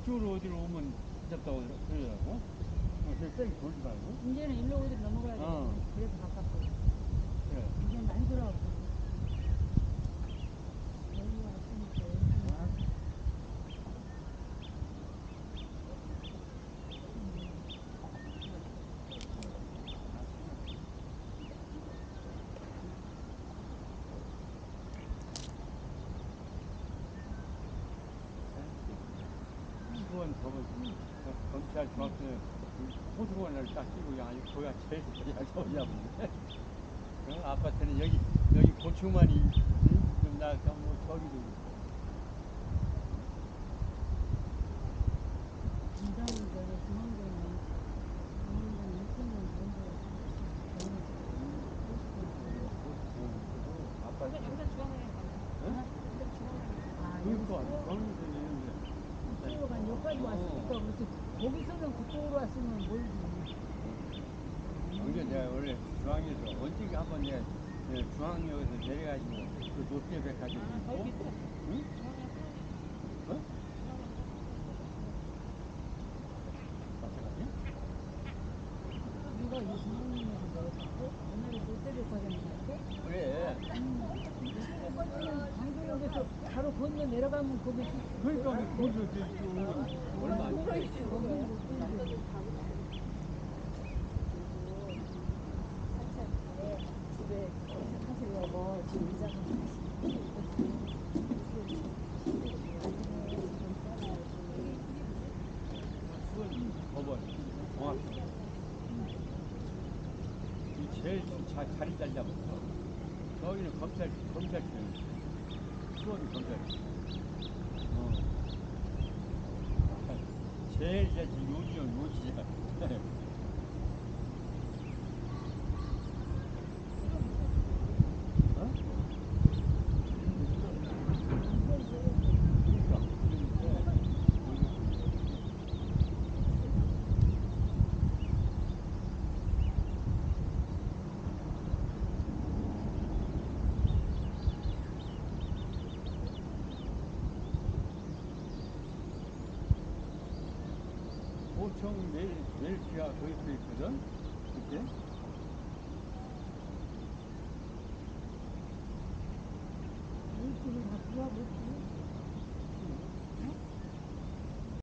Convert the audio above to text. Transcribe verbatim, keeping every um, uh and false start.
이쪽으로 어디로 오면 잡다고 그러더라고. 어, 그래서 뺑 돌지 말고. 이제는 일로 어디로 넘어가야 돼. 어. 그래도 가깝고. 그래. 이제 많이 돌아왔고. 여기 왔으니까 여기. 어? 이건 저거 검찰 중학교 호수원을 딱 끼고 그냥 아주 거기가 제일 그냥 저기야 보네. 어, 아파트는 여기 여기 고추만이 좀 나가 뭐 저기도 있고. 인간은 저기 중앙동에 중앙동 이천년 정도. 아파트. 여기서 중앙에 응? 아, 그러니까 여기서 저기서 있는데. 이쪽으로 간 여기까지 왔으니까 그렇지. 거기서는 그쪽으로 왔으면 멀지. 경제 내가 원래 중앙에서 언제 한번 내가 내 중앙역에서 내려가지고 그 롯데백화점 아, 있고, 거기 밑에. 응? 어? 마찬가지? 우리가 이 중앙동에서 내려갔고 옛날에 롯데백화점이 갔고 그래. 롯데백화점은 방송역에서 바로 건너 내려가면 거기 그러니까 거기서 또 얼마 안 돼. 거기는 롯데인데 집에 하시려고 지금 이자가 수원 법원 정확히 이 제일 자, 자리 잘 잡았어. 여기는 검찰 검찰청 수원 검찰청. 어. 제일 이제 요지요 요지야. 어? 그러니까 보통 내일 내일 비가 거의 또 있거든. 그때 우리 집은 다 구하고